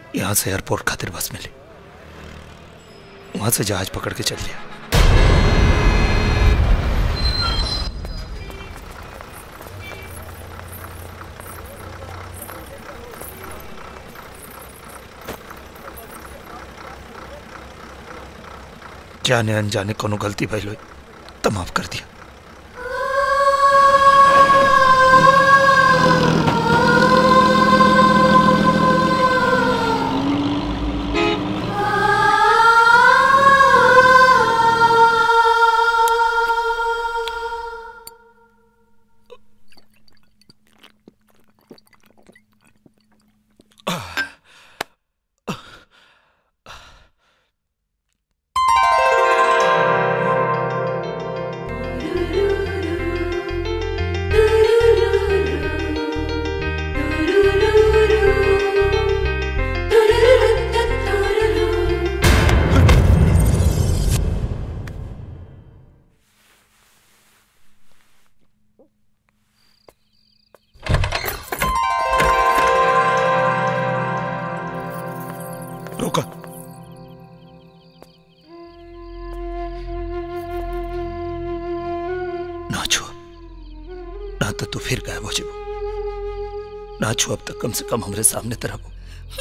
यहाँ से एयरपोर्ट खातिर बस मिली, वहां से जहाज पकड़ के चल लिया। जाने अनजाने कोनो गलती भइल होई तो माफ कर दिया। रोका। ना छुआ, ना तो तू फिर गायब हो जाओ। ना छुआ, अब तक कम से कम हमरे सामने तरह हो।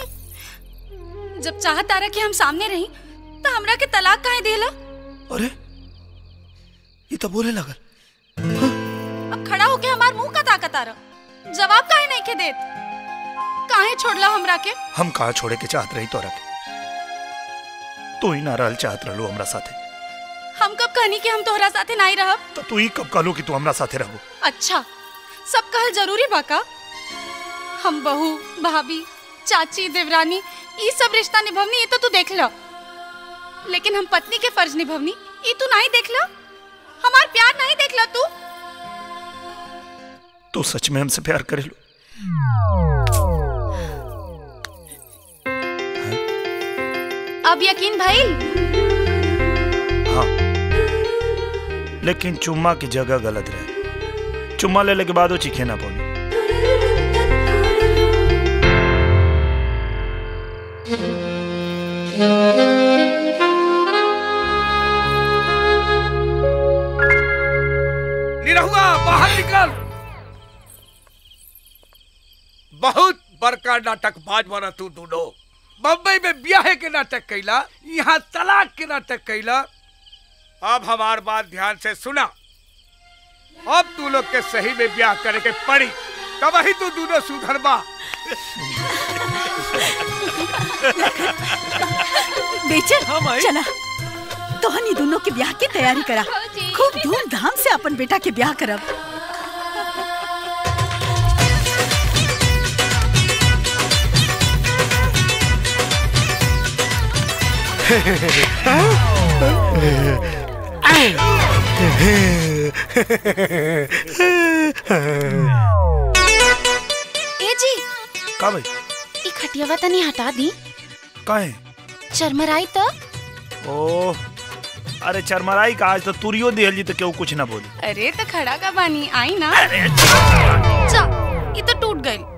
जब चाहत तारा कि हम सामने रही तो हमरा के तलाक काहे देला? अरे ये तो बोले लगल। अब खड़ा होके हमार मुंह का ताकत आ रहा, जवाब काहे नहीं के देत? काहे छोड़ला हमरा के? हम कहाँ छोड़े के चाहत रही तोरा के? तू ही ना रहल चाहत रहलू हमरा साथे। हम कब कहनी कि हम तोहरा साथे नहीं रहब? तो तू ही कब कहलू कि तू हमरा साथे रहबो? अच्छा, सब कहल जरूरी बा का? हम बहू, भाभी, चाची, देवरानी ये सब रिश्ता निभवनी, ये तो तू देख लो। लेकिन हम पत्नी के फर्ज निभवनी, ये तू नहीं देख लो? हमार प्यार नहीं देख लो तू? तू सच में हमसे प्यार करे लो? अब यकीन भइल? हाँ, लेकिन चुम्मा की जगह गलत रहे। चुम्मा लेने के बाद वो चीखे ना पौनी। निरहुआ बाहर निकल। बहुत बड़का नाटकबाज बना तू दोनों। बम्बई में ब्याह के नाटक कैला, यहाँ तलाक के नाटक कैला। अब हमार बात ध्यान से सुना। अब तू लोग के सही में ब्याह करे के पड़ी, तब ही तू दोनों सुधरबा। बेचन, चला तोहनी दोनों के ब्याह की तैयारी करा। खूब धूमधाम से अपन बेटा के ब्याह करब। ए जी, का भाई? ई खटियावा तनी हटा दी। काहे? चरमराई तो? ओह, अरे चरमराई का आज तो तुरियो दिहल जी तो क्यों कुछ ना बोली। अरे तो खड़ा का बानी, आई ना। अरे जा, ये तो टूट गई।